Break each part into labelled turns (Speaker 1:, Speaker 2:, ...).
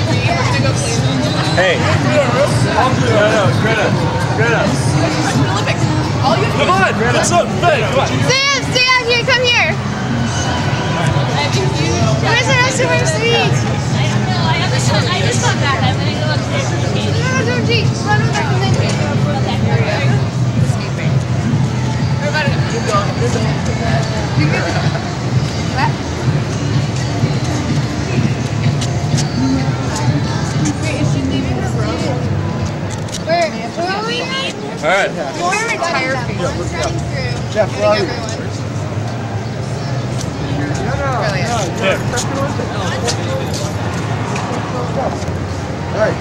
Speaker 1: Hey. No, Greta. Come on, what's up? Hey, come on.
Speaker 2: Stay out here, come here. Where's the rest of our sweets?
Speaker 3: I just got back. I'm going to go upstairs for the game.
Speaker 2: No, don't cheat. Run back and then cheat. We're about to go. Wait, is she leaving her room? Where are we?
Speaker 1: All right.
Speaker 2: We're retired people. We're running through.
Speaker 4: Jeff, where are you?
Speaker 2: Brilliant.
Speaker 4: All right.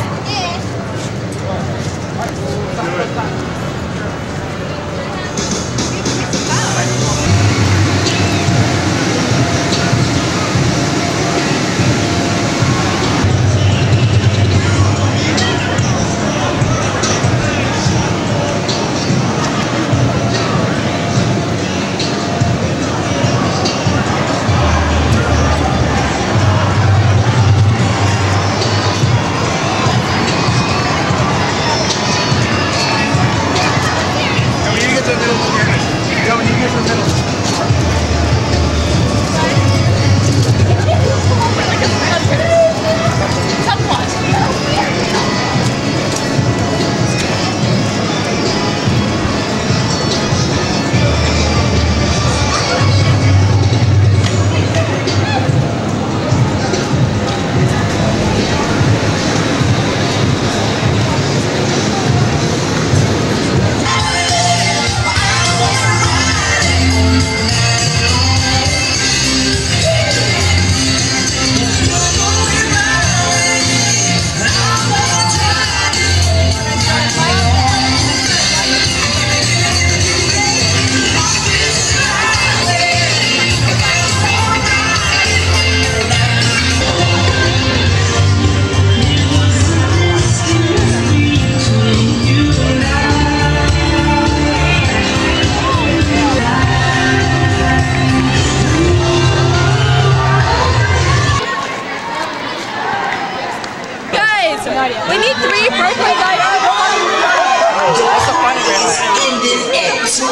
Speaker 2: We need 3 broken guys.
Speaker 1: What's the funny
Speaker 5: Ending at 2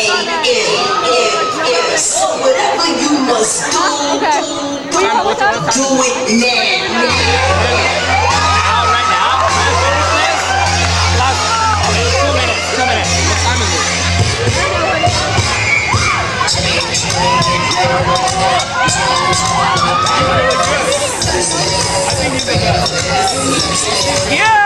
Speaker 5: a.m. So whatever you must do, do it now.
Speaker 1: Right now? 2 minutes. 2 minutes. What time is it? Yeah!